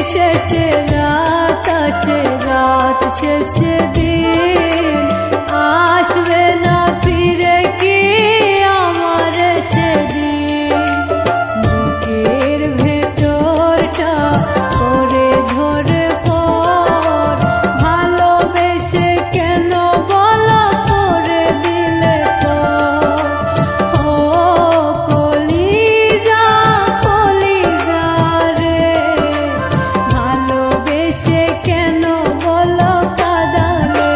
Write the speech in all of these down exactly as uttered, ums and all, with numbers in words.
শেষে রাত আসে, রাত শেষে দিন আসবে না ফিরে কি আমার সেদিন। বুকের ভেতরটা করে ধরে পর ভালোবেসে কেন বলো করে দিলে পর। ও কলিজা কলিজা রে ভালোবেসে কেন বলো কাঁদালে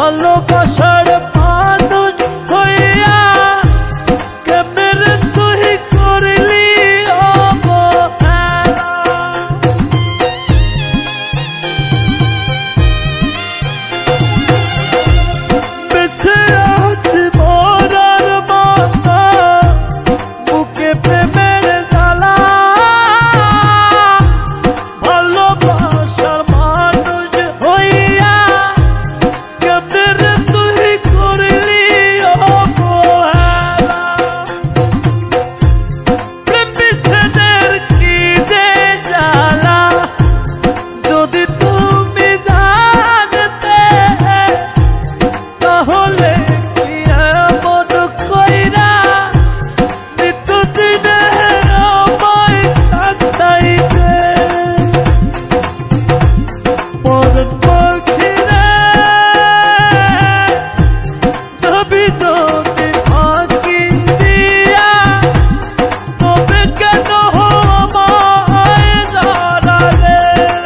ভালোবাসার মানুষ হইয়া কেমনে তুই করলি অবহেলা। বেঁচে আছি মরার মতো বুকে প্রেমের জ্বালা, ভালোবাসার মানুষ হইয়া কেমনে তুই করলি অবহেলা। প্রেম বিচ্ছেদের কি যে জ্বালা যদি তুমি জানতে, তাহলে কি এমন কইরা নিত্যদিনে আমায় কাঁদাইতে। পরাণ পাখি রে যাবি যদি ফাঁকি দিয়া, তবে কেন আমায় জড়ালে।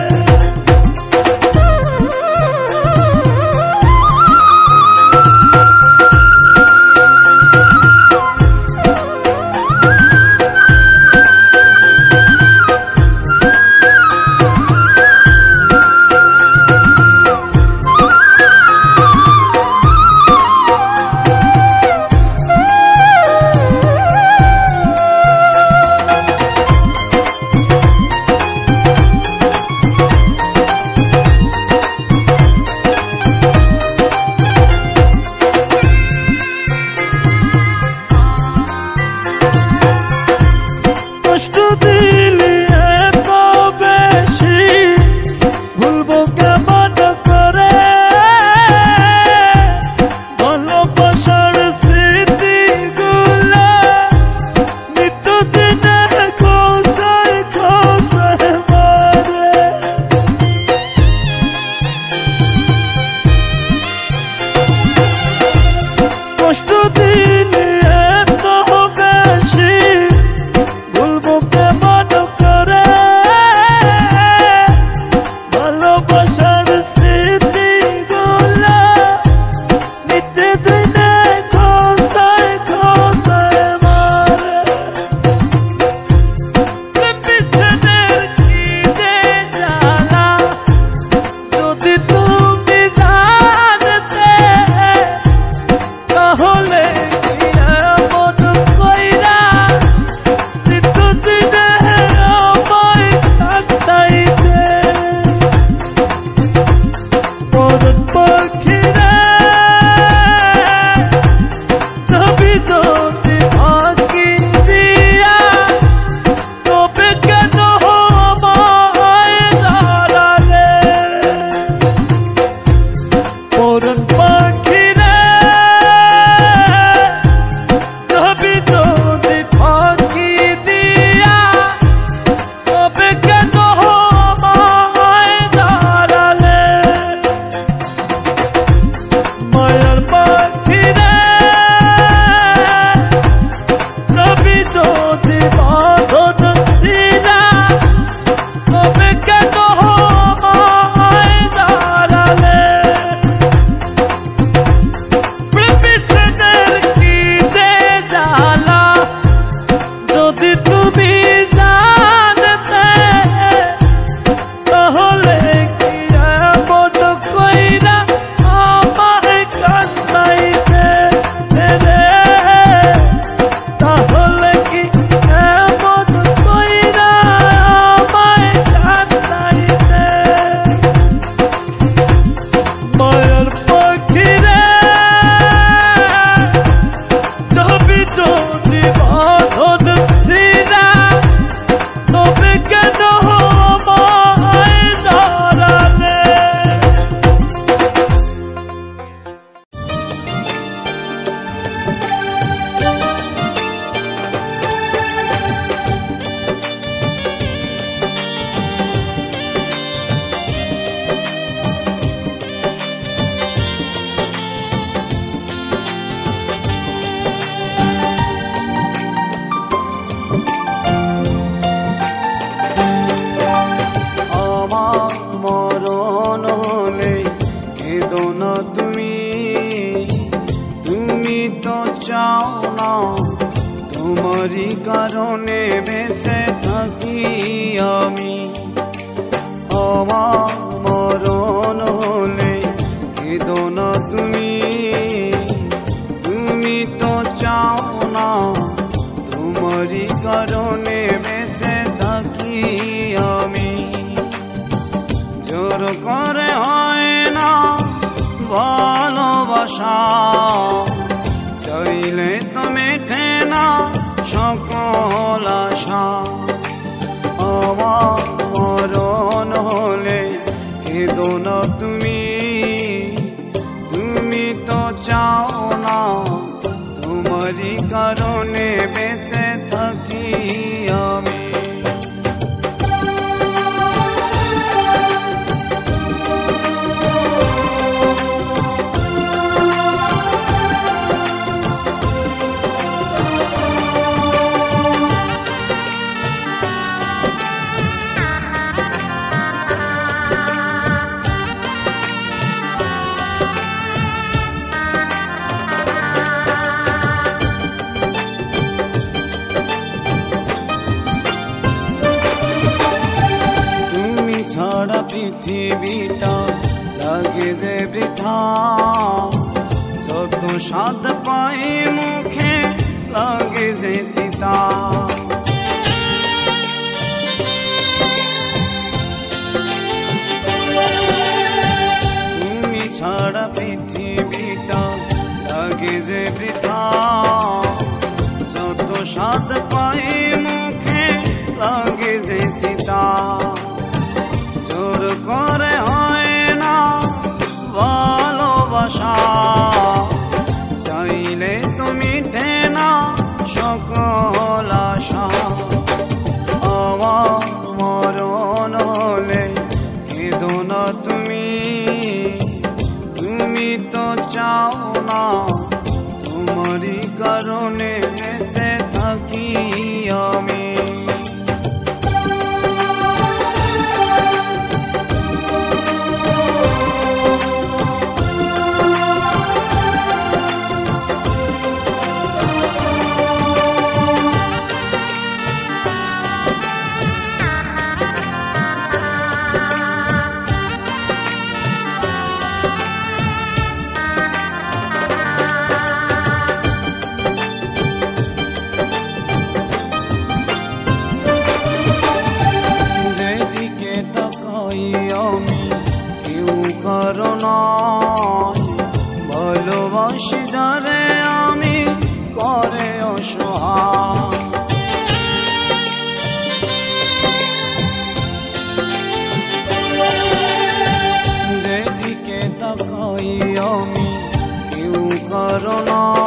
কষ্ট দিলি এত বেশি ভুলবো কেমন করে, ভালোবাসার স্মৃতিগুলো নিত্যদিনে খোঁজায় খোঁজায় মরে। কষ্ট দিলি এত বেশি ভুলবো কেমন করে, ভালোবাসার স্মৃতিগুলো নিত্যদিনে খোঁজায় খোঁজায় মরে। প্রেম বিচ্ছেদের কি যে জ্বালা যদি তুমি জানতে, তাহলে কি এমন কইরা নিত্যদিনে আমায় কাঁদাইতে। পরাণ পাখি রে যাবি যদি ফাঁকি দিয়া, তবে কেন আমায় জড়ালে। পরাণ পাখি রে যাবি যদি ফাঁকি দিয়া, তবে কেন আমায় জড়ালে। মায়ার পাখি রে যাবি যদি বাঁধন ছিলা, তবে কেন আমায় জড়ালে। প্রেম বিচ্ছেদের কি যে জ্বালা যদি তুমি জানতে, তাহলে কি এমন কইরা আমায় কাঁদাইতে। তোমারই কারণে বেঁচে থাকি আমি। আমার মরণ হলে কেঁদো না তুমি, তুমি তো চাও না তোমারই কারণে বেঁচে থাকি আমি। জোর করে হয় না ভালোবাসা, চাইলে তো মেটে না সকল আশা। আমার মরণ হলে কেঁদো না তুমি, তুমি তো চাও না তোমারই কারণে বেঁচে থাকি আমি। ছাড়া পৃথিবীটা লাগে যে বৃথা, যত স্বাদ পাই মুখে লাগে যে তিতা। তুমি ছাড়া পৃথিবীটা লাগে যে বৃথা, যত স্বাদ পাই মুখে লাগে যে তিতা। জোর করে হয় না ভালোবাসা, চাইলে তো মিটে না সকল আশা। আমার মরণ হলে কেঁদো না তুমি, তুমি তো চাও না তোমারই কারণে বেঁচে থাকি আমি। আমি কেউ কারণ ভালোবাসি যারে আমি করে অসহায়। যেদিকে তাকাই আমি কেউ কারণ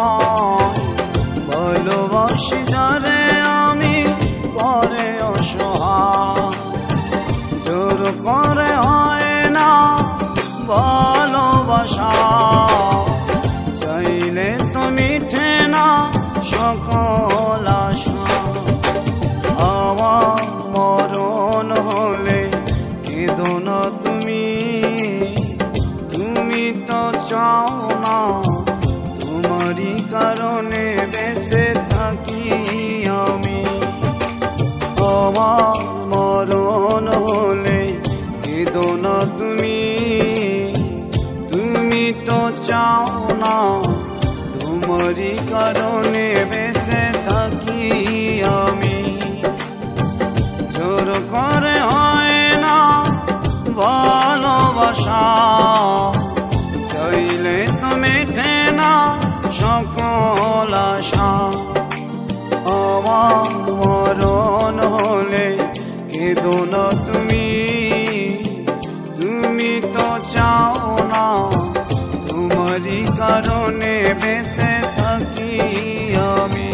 ভালোবাসি যারে আমি করে অসহায়। জোর করে হয় না ভালোবাসা, চাইলে তো মিটে না সকল আশা। আমার মরণ হলে কেঁদো না তুমি, তুমি তো চাও না তোমারই কারণে বেঁচে থাকি আমি। আমার মরণ হলে কেঁদো না তুমি, তুমি তো চাও না তোমারই কারণে বেঁচে থাকি আমি। জোর করে হয় না ভালোবাসা, চাইলে তো মেটে না সকল আশা। আমার মরণ হলে কেঁদো না তুমি, তুমি তো চাও না তোমারই কারণে বেঁচে থাকি আমি।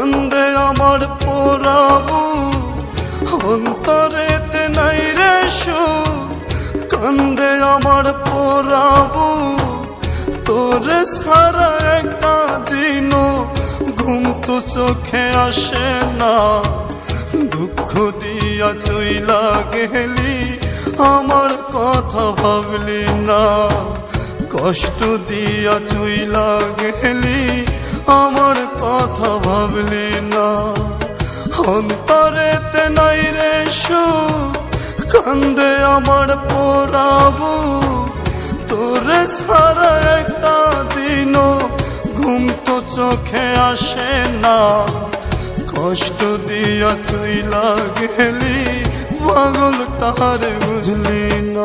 কান্দে আমার পোড়াবু অন্তরেতে নাই রে সুখ কান্দে আমার পোড়াবু তোরে সারা একটা দিনও ঘুম তো চোখে আসে না দুঃখ দিয়া চইলা গেলি আমার কথা ভাবলি না কষ্ট দিয়া চইলা গেলি আমার কথা ভাবলি না অন্তরেতে নাই রে সুখ কান্দে আমার পোড়াবু তোরে সারা একটা দিনও ঘুম তো চোখে আসে না কষ্ট দিয়া চইলা গেলি পাগল তারে বুঝলি না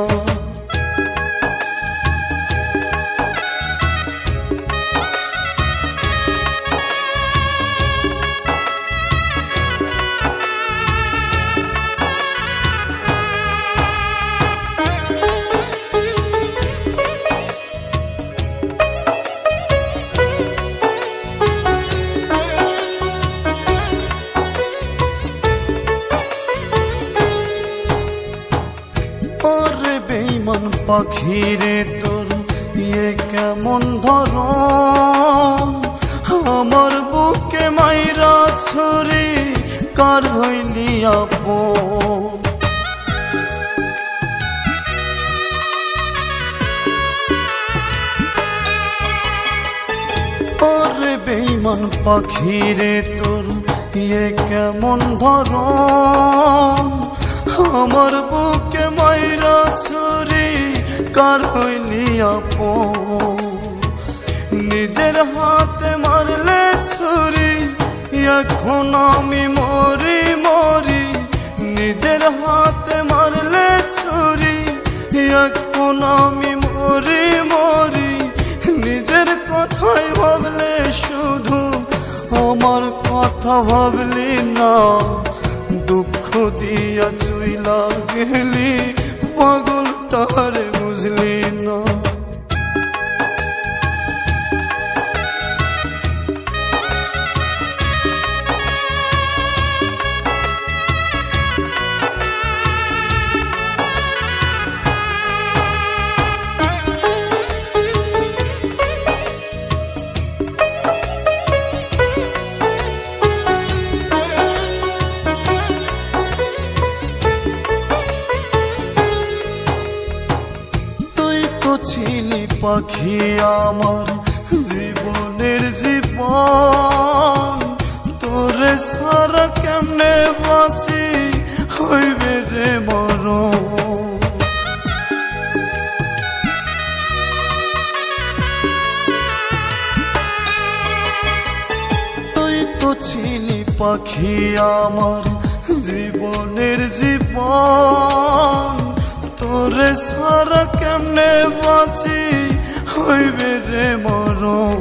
পাখিরে তোর ইয়ে কেমন ধরন আমার বুকে মাইরা ছুরি কার হইলি আপন ওরে বেঈমান পাখিরে তোর ইয়ে কেমন ধরন আমার বুকে মাইরা ছুরি কার হইলি আপন নিজের হাতে মারলে ছুরি এখন আমি মরি মরি নিজের হাতে মারলে ছুরি এখন আমি মরি মরি নিজের কথাই ভাবলে শুধু আমার কথা ভাবলি না দুঃখ দিয়া চইলা গেলি পাগল তারে বুঝলি না পাখি আমার জীবনের জীবন তোরে সারা কেমনে বাঁচি হইবে রে মরণ তুই তো ছিলি পাখি আমার জীবনের জীবন তোরে সারা কেমনে বাঁচি হইবে রে মরণ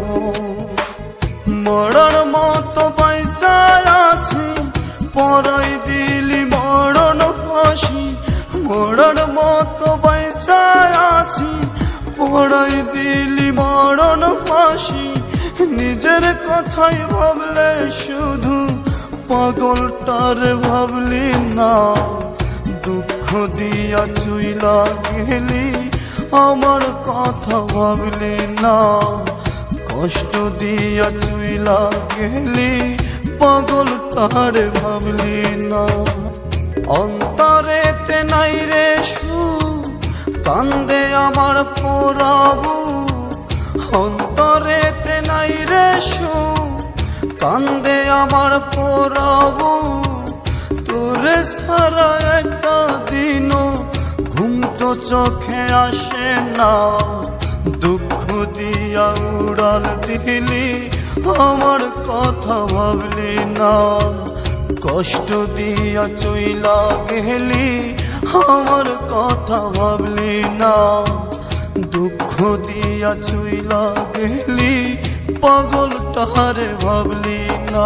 মরণ মতো বাইচায় আছি পরাই দিলি মরণ ফাঁসি মরণ মতো বাইচায় আছি পরাই দিলি মরণ ফাঁসি নিজের কথাই ভাবলে শুধু পাগলটার ভাবলি না দুঃখ দিয়া চইলা গেলি আমার কথা ভাবলি না কষ্ট দিয়া চইলা গেলি পাগল তারে ভাবলি না অন্তরেতে নাই রে সুখ কান্দে আমার পোড়াবু অন্তরেতে নাই রে সুখ কান্দে আমার পোড়াবু তোরে সারা একটা দিনও ঘুম তো চোখে আসে না দুঃখ দিয়া উড়াল দিলি আমার কথা ভাবলি না কষ্ট দিয়া চইলা গেলি আমার কথা ভাবলি না দুঃখ দিয়া চইলা গেলি পাগল তারে ভাবলি না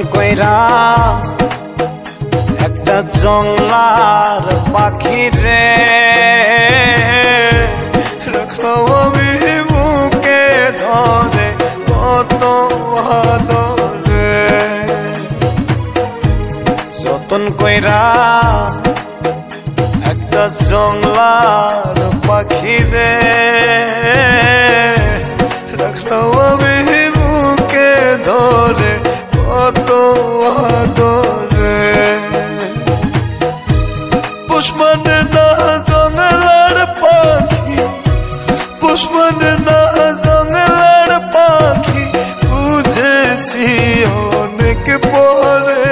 কইরা একটা জংলার পাখি রে রাখলো আমি বুকে ধরে কত আদরে যতন কইরা একটা জংলার পাখি রে রাখলো আমি বুকে ধরে কত আদরে পুষ্পনে না জংলার পাখি পুষ্পনে না জংলার পাখি বুঝেছি অনেক পরে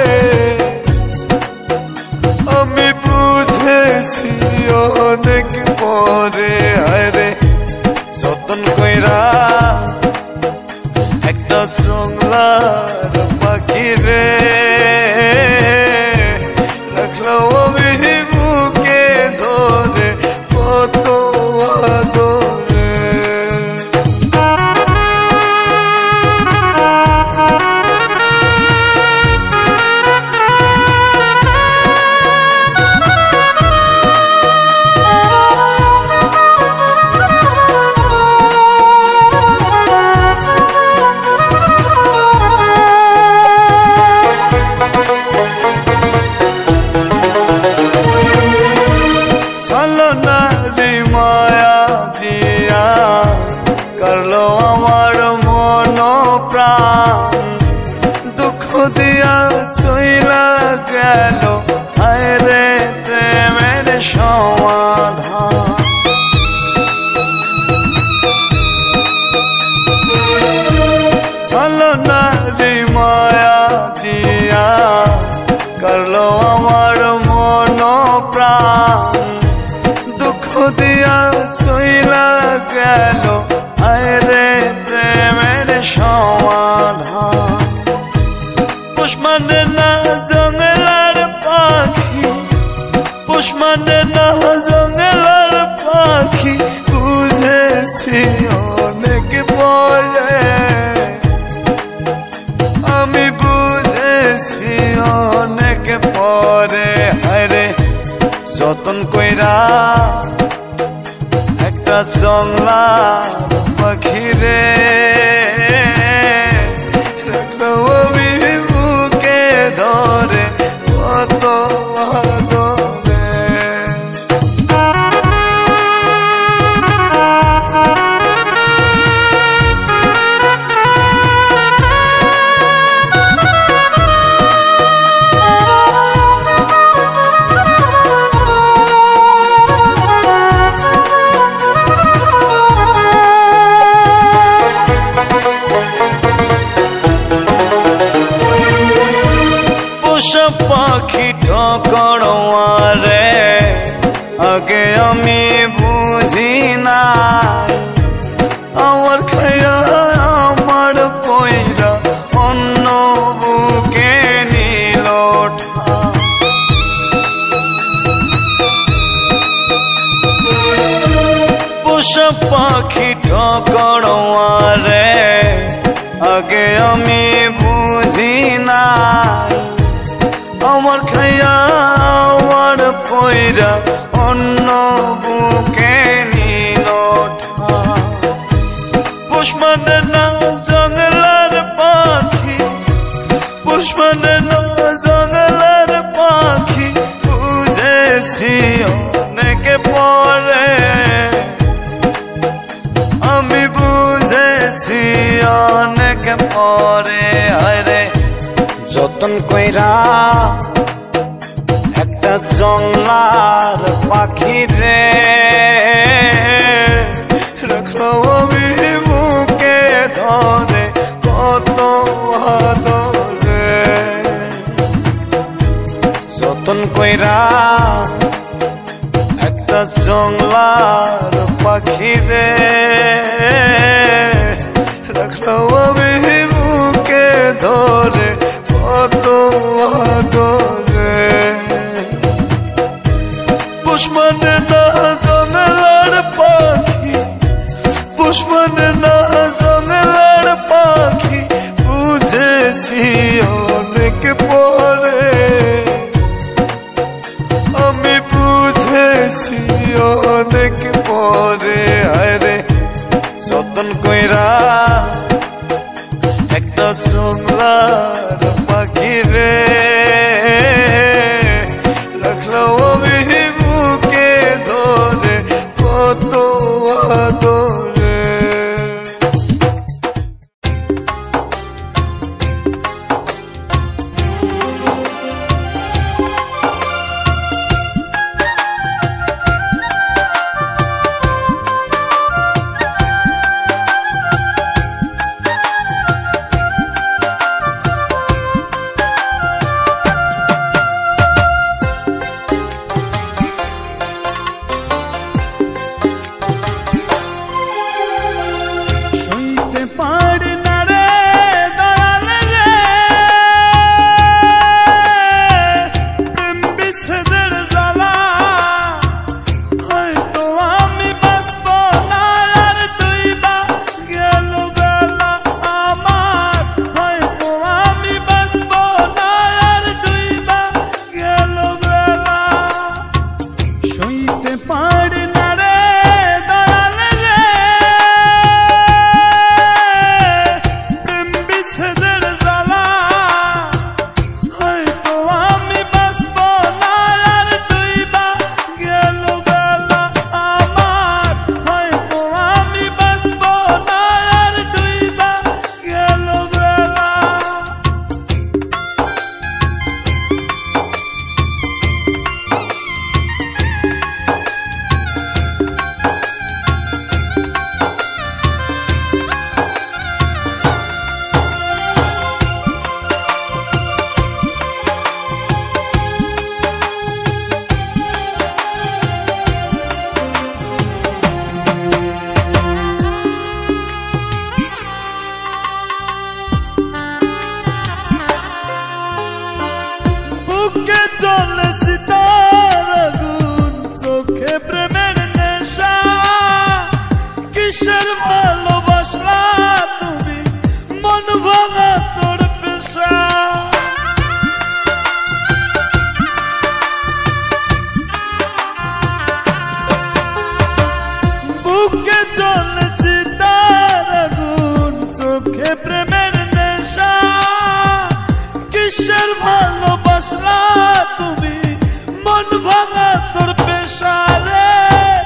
আমি বুঝেছি অনেক পরে আরে যতন কইরা একটা জংলার পাখি রে রাখলো আমি বুকে ধরে কত আদরে নারী মায়া দিয়া করলো আমার মন প্রাণ দুঃখ দিয়া চইলা গেল হায় রে প্রেমের সমাধান চলো নারী মায়া দিয়া করলো আমার মন প্রাণ দিয়া চইলা গেল হায় রে প্রেমের সমাধান পুষ্পনে না জংলার পাখি পুষ্পনে না জংলার পাখি বুঝেছি অনেক পরে আমি বুঝেছি অনেক পরে হায় রে যতন কইরা একটা জংলার পাখি রে রাখলো আমি বুকে ধরে কত আদরে পাখি ঠকড়োয়ারে আগে আমি বুঝি নাই আমার খায়া আমার পয়রা অন্য বুকে নিল পোষা পাখি ঠকড়োয়ারে আগে আমি বুঝি নাই আমার খাইয়া আমার পয়রা অন্য বুকে নিল পুষ্পনে না জংলার পাখি পুষ্পনে না জংলার পাখি বুঝেছি অনেক পরে আমি বুঝেছি অনেক পরে আরে যতন কইরা একটা জংলার পাখি রে রাখলো আমি বুকে ধরে কত আদরে যতন কইরা একটা জংলার পাখি রে রাখলো আমি বুকে ধরে কত আদরে পুষ্পনে না জংলার পাখি পুষ্পনে না জংলার পাখি বুঝেছি অনেক অনেক পরে আরে যতন কইরা একটা সোনার পাখি রে রাখলাম আমি বুকে ধরে কত আদরে। ভালোবাসলা তুমি মন ভাঙা তোর পেশা রে।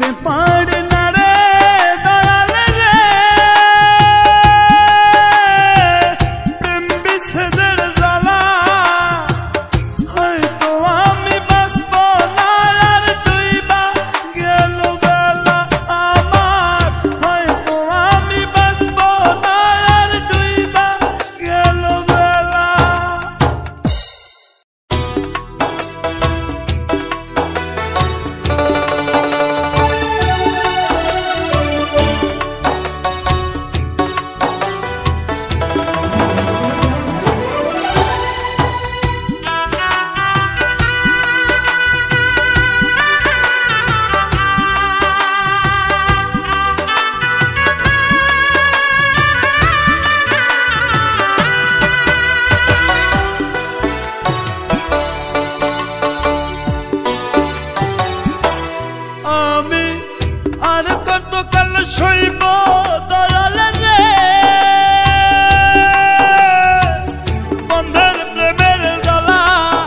পারি না রে দয়াল রে, প্রেম বিচ্ছেদের জ্বালা, হয়তো আমি বাঁচব না আর ডুইবা গেল বেলা আমার, হয়তো আমি বাঁচব না আর ডুইবা গেল বেলা। আমি আর কতকাল সইব দয়াল রে, বন্ধের প্রেমের জ্বালা,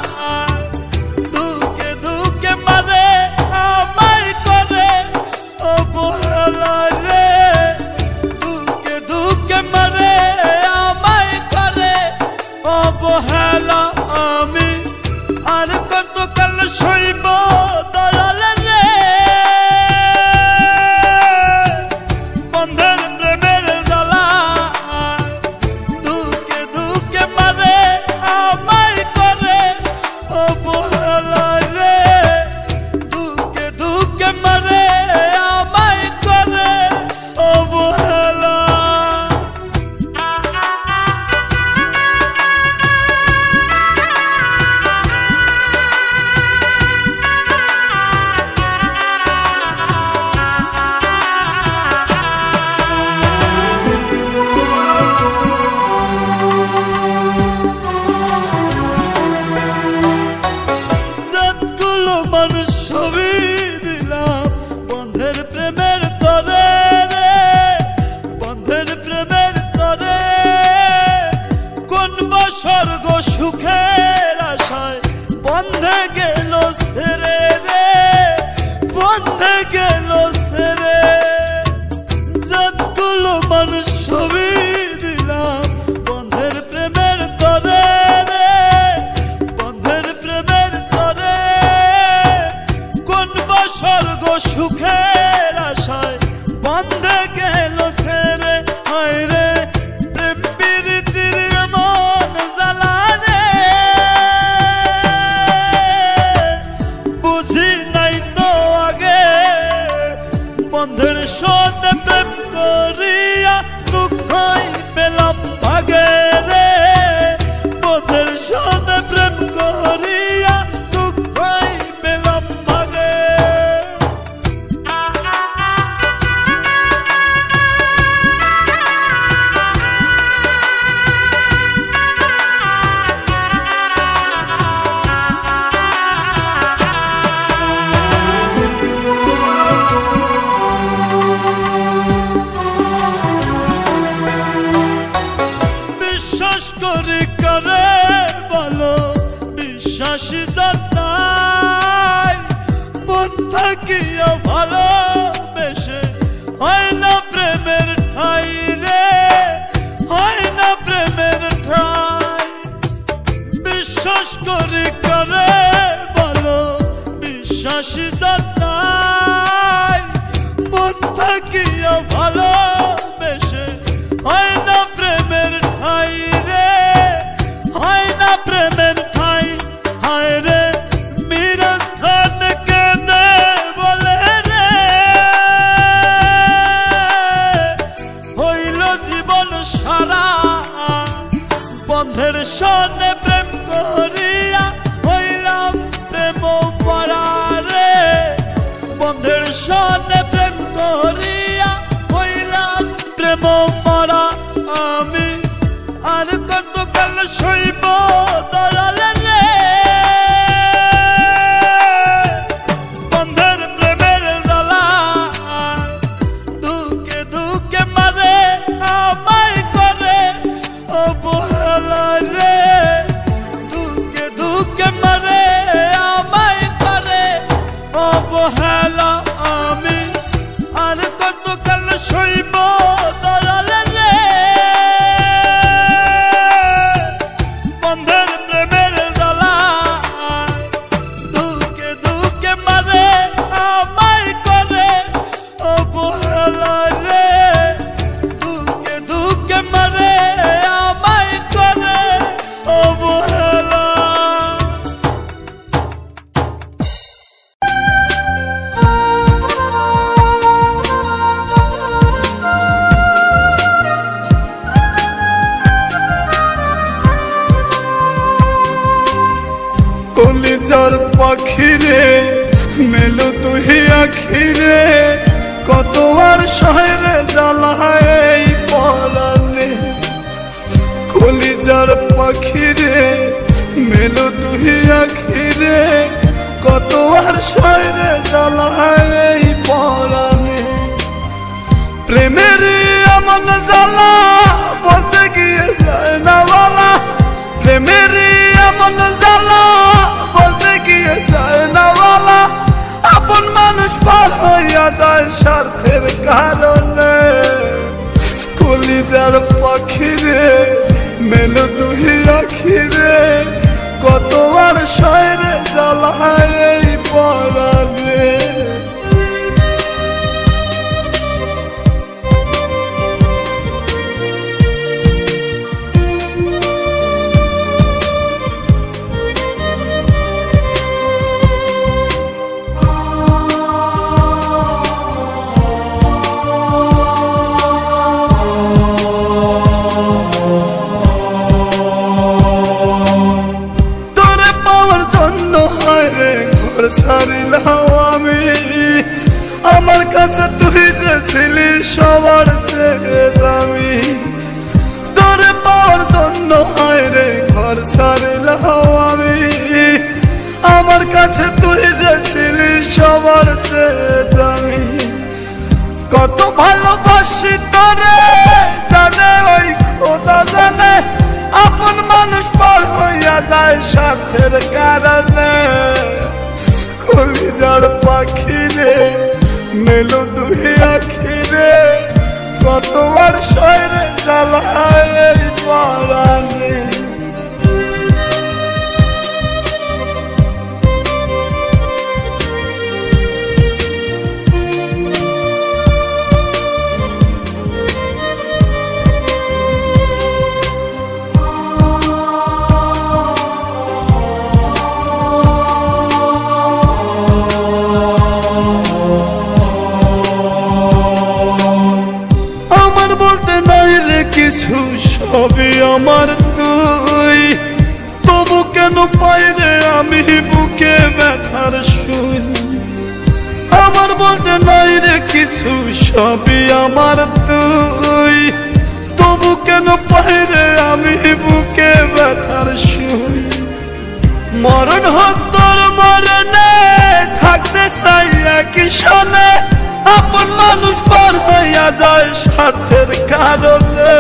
দুকে দুকে মারে আমায় করে অবহেলা রে, দুকে দুকে মারে আমায় করে অবহেলা। আমি আর কতকাল সইব দয়াল রে, বন্ধের প্রেমের জ্বালা, দুকে দুকে মারে আমায় করে অবহেলা রে, দুকে দুকে মারে আমায় করে অবহেলা। যতগুলো মানুষ ছবি দিলাম বন্ধের প্রেমের তরে রে, বন্ধের প্রেমের তরে, কোন বসর্গ সুখের আশায় বন্ধে গেল ছেড়ে রে, বন্ধে গেল ছেড়ে। যতগুলো মানুষ ছবি দিলাম বন্ধের প্রেমের তরে রে, বন্ধের প্রেমের তরে, কোন বসর্গ সুখের আশায় বন্ধে গেল ছেড়ে। হায় রে প্রেম প্রীতির এমন জ্বালা রে, বুঝি নাই তো আগে, বন্ধের সাথে প্রেম করিয়া দুঃখই পেলাম ভাগে রে, বন্ধের সাথে প্রেম করিয়া দুঃখই পেলাম ভাগে। আখিরে কত আর শহরে জ্বালায় পরানে কলিজার পাখিরে মেলো তুই আখিরে কত আর শহরে জ্বালায় পরানে প্রেমের এমন জ্বালা বলতে গিয়ে যায় না বলা প্রেমের এমন জ্বালা বলতে গিয়ে যায় না বলা আপন মানুষ পার হইয়া যায় স্বার্থের কারণে কলিজার পাখিরে মেলো দুই আখিরে কত আর শহরে জ্বালায় পরানে ছাড়িলাম আমি আমার কাছে তুই যে ছিলি সবার চেয়ে দামি তোরে পাওয়ার জন্য হায় রে ঘর ছাড়িলাম আমি আমার কাছে তুই যে ছিলি সবার চেয়ে দামি কত ভালোবাসি তোরে জানে ওই খোদা জানে আপন মানুষ পার হইয়া যায় স্বার্থের কারণে কলিজার পাখিরে মেলো দুই আখিরে কত আর শহরে জ্বালায় পরানে কিছু সবই আমার তুই তবু কেন পাই রে আমি বুকে ব্যথার সুই আমার বলতে নাই রে কিছু সবই আমার তুই তবু কেন পাই রে আমি বুকে ব্যথার সুই মরণ হোক তোর মরণে থাকতে চাই একই সনে আপন মানুষ পার হইয়া যায় স্বার্থের কারণে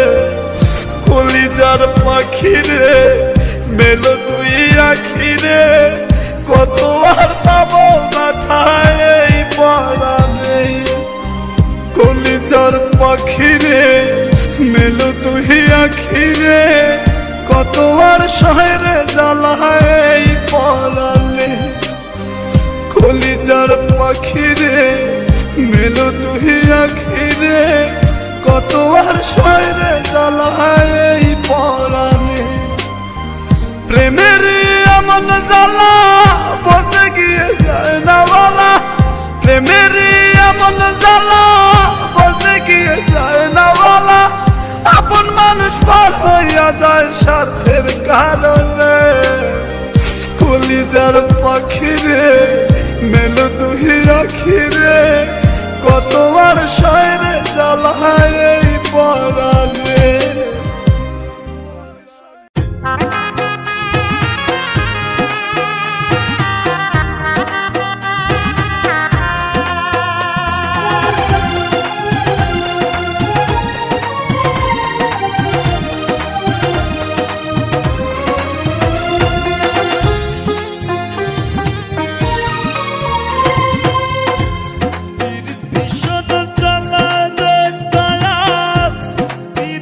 কলিজার পাখিরে মেলো দুই আখিরে কত আর পাবো মাথায় পরানে কলিজার পাখিরে মেলো দুই আখিরে কত আর শহরে জ্বালায় পরানে কলিজার পাখিরে মেলো দুই আখিরে কত আর শহরে জ্বালায় পরানে প্রেমের এমন জ্বালা বলতে গিয়ে যায় না বলা প্রেমের এমন জ্বালা বলতে গিয়ে যায় না বলা আপন মানুষ পার হইয়া যায় স্বার্থের কারণে কলিজার পাখিরে মেলো দুই আখিরে কত আর শহরে জ্বালায় পরানে ভীষণ জ্বালা রে দয়াল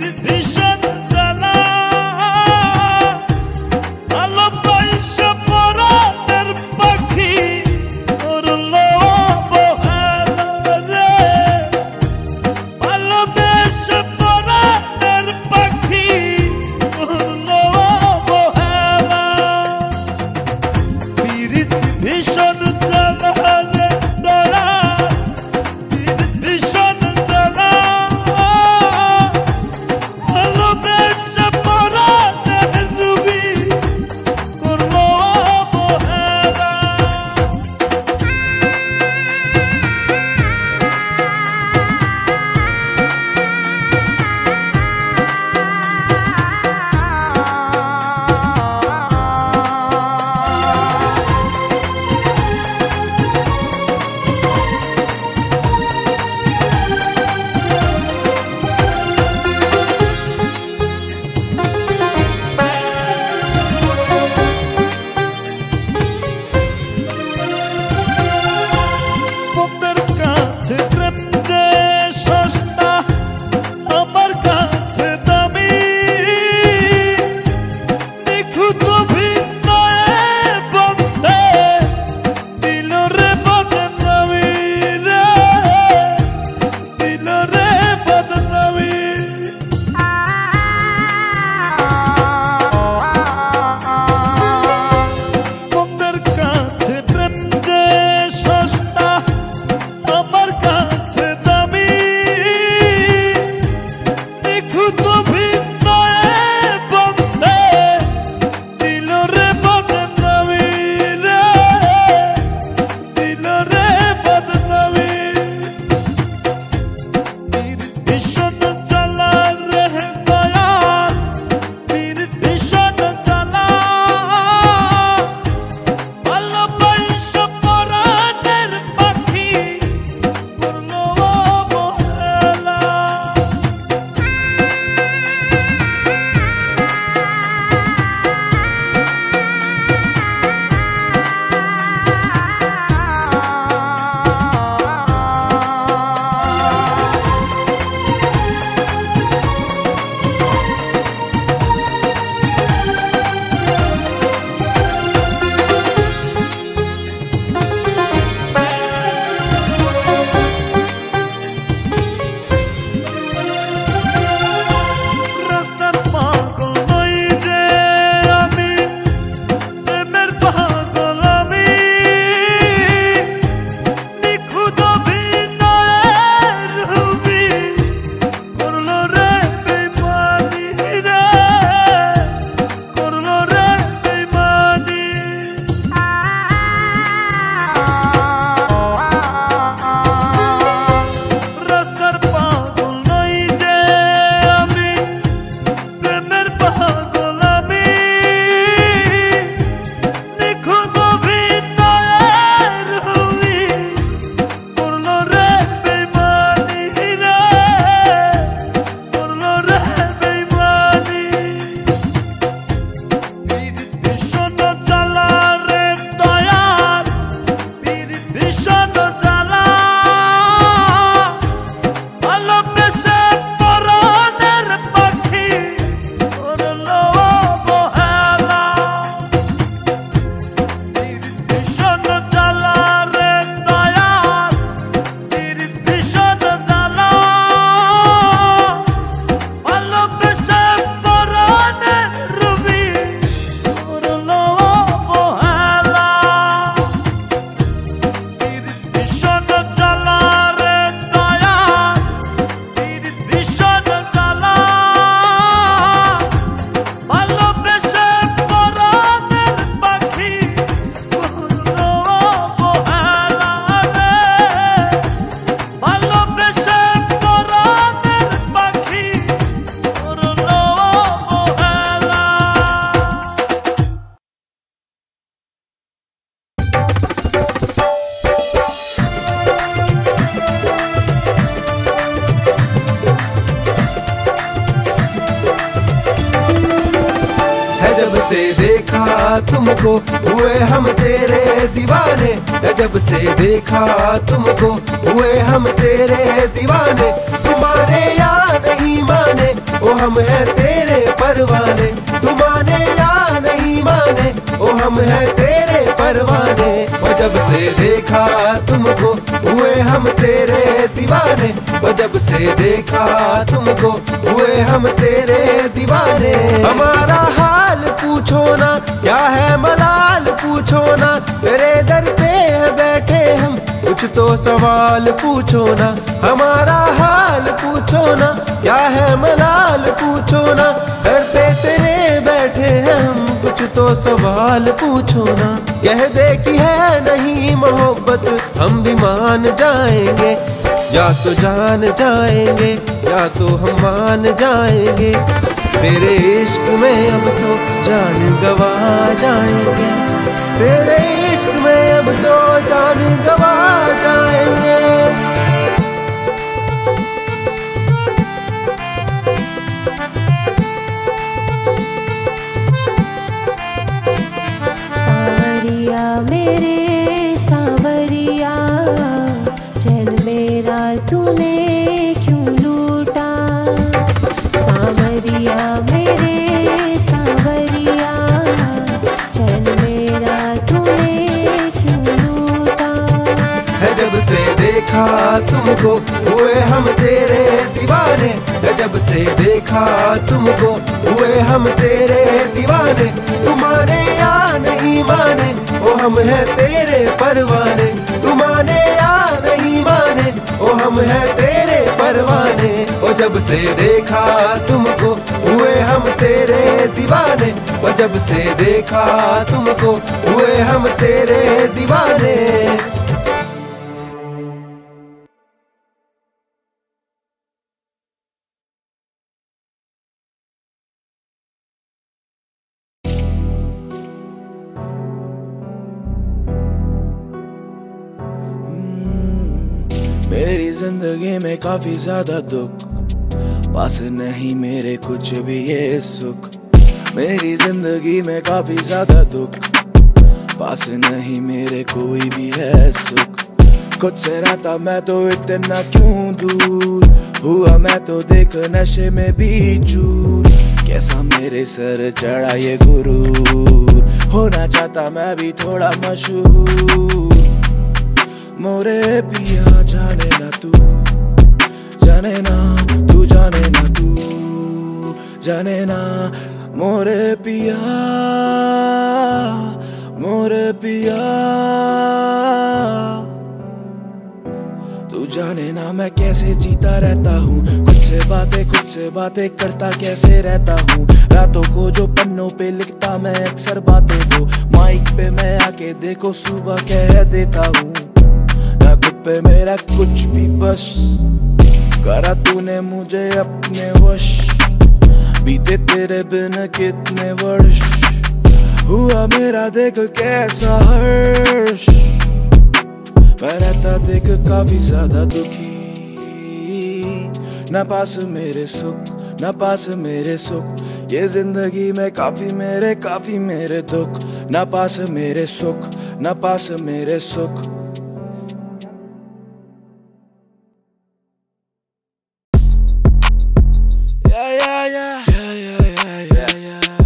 तुमको हुए हम तेरे दीवाने, जब से देखा तुमको हुए हम तेरे दीवाने। तू माने या नहीं माने ओ हम हैं तेरे परवाने, तू माने या नहीं माने ओ हम हैं तेरे परवाने। और जब से देखा तुमको हुए हम तेरे दीवाने, और जब से देखा तुमको हुए हम तेरे दीवाने। हमारा हाल पूछो ना क्या है मलाल पूछो ना, तेरे दर पे है बैठे हम कुछ तो सवाल पूछो ना। हमारा हाल पूछो ना क्या है मलाल पूछो ना, दर पे तेरे बैठे हैं हम कुछ तो सवाल पूछो ना। कह दे कि है नहीं मोहब्बत हम भी मान जाएंगे, या तो जान जाएंगे या तो हम मान जाएंगे। तेरे इश्क में अब तो जान गवा जाएंगे, तेरे इश्क में अब तो जान गवा जाएंगे। सावरिया मेरे सावरिया, चैन मेरा तूने क्यों लूटा। सावरिया मेरे सावरिया, चैन मेरा तूने क्यों लूटा। है जब से देखा तुमको हुए हम तेरे दीवाने, है जब से देखा तुमको हुए हम तेरे दीवाने। तू माने या नहीं माने ओ हम हैं तेरे परवाने, तू माने या नहीं माने ओ हम हैं तेरे परवाने। और जब से देखा तुमको हुए हम तेरे दीवाने, और जब से देखा तुमको हुए हम तेरे दीवाने। मेरी जिंदगी में काफी ज्यादा दुख, पास नहीं मेरे कुछ भी ये सुख। मेरी जिंदगी में काफी ज्यादा दुख, पास नहीं मेरे कोई भी है सुख। खुद से रहता मैं तो इतना क्यों दूर हुआ, मैं तो देख नशे में भी चूर। कैसा मेरे सर चढ़ा ये गुरूर, होना चाहता मैं भी थोड़ा मशहूर। मोरे पिया जाने ना तू, जाने ना तू, जाने ना तू, जाने ना मोरे पिया, मोरे पिया। तू जाने ना मैं कैसे जीता रहता हूँ, खुद से बातें खुद से बातें करता कैसे रहता हूँ। रातों को जो पन्नों पे लिखता मैं अक्सर बातें, वो माइक पे मैं आके देखो सुबह कह देता हूँ। ना खुद पे मेरा कुछ भी बस, करा तूने मुझे अपने वश। बीते तेरे बिन कितने वर्ष, हुआ मेरा देख कैसा हर्ष। मैं रहता देख काफी ज्यादा दुखी, ना पास मेरे सुख, ना पास मेरे सुख। ये जिंदगी में काफी मेरे काफी मेरे दुख, ना पास मेरे सुख, ना पास मेरे सुख। Yeah, yeah, yeah, yeah, yeah, yeah, yeah, yeah.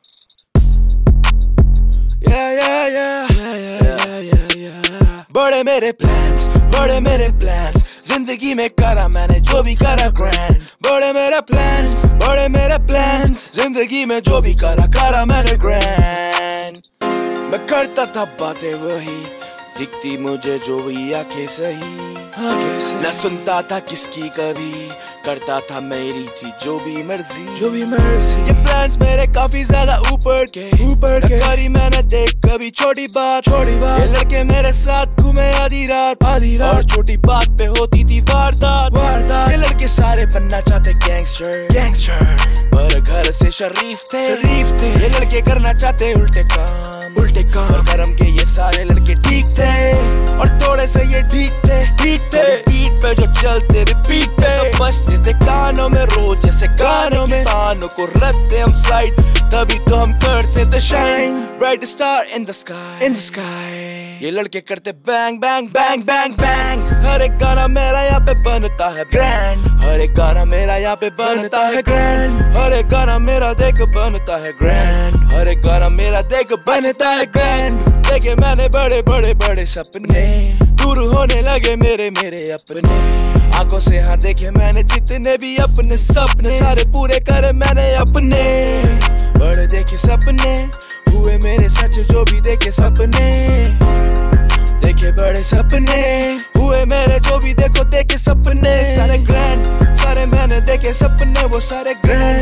Yeah, yeah, yeah, yeah, yeah, yeah, yeah. बड़े मेरे plans, बड़े मेरे plans, जिंदगी में करा मैंने जो भी करा grand। बड़े मेरे plans, बड़े मेरे plans, जिंदगी में जो भी करा करा मैंने grand। मैं करता था बातें वही, दिखती मुझे जो भी आंखें सही, आंखें सही। न सुनता था किसकी कभी, करता था मेरी थी जो भी मर्जी, जो भी मर्जी। ये प्लान्स मेरे काफी ज्यादा ऊपर के, ऊपर के। करी मैंने देख कभी छोटी बात, छोटी बात। ये लड़के मेरे साथ घूमे आधी रात, आधी रात। और छोटी बात पे होती थी वारदात, वारदात। ये लड़के सारे बनना चाहते गैंगस्टर, गैंगस्टर। पर घर अंदर से शरीफ थे शरीफ थे ये लड़के करना चाहते उल्टे काम उल्टे काम और कर्म के ये सारे लड़के ठीक थे और थोड़े से ये ठीक थे ठीक थे बीट पे जो चलते रिपीट पे तो बजते थे कानों में रोज जैसे कानों में कानों को रखते हम साइड तभी तो हम करते थे shine bright star in the sky in the sky ये लड़के करते bang bang bang bang bang हर एक गाना मेरा यहाँ पे बनता है ग्रैंड हर एक गाना मेरा यहाँ पे बनता है ग्रैंड हर एक गाना मेरा देख बनता है ग्रैंड हर एक गाना मेरा देख बनता है ग्रैंड देखे मैंने बड़े बड़े बड़े सपने दूर होने लगे मेरे मेरे अपने आंखों से हाँ देखे मैंने जितने भी अपने सपने सारे पूरे करे मैंने अपने बड़े देखे सपने हुए मेरे सच जो भी देखे सपने देखे बड़े सपने हुए मेरे जो भी देखो देखे सपने सारे ग्रैंड सारे मैंने देखे सपने वो सारे ग्रैंड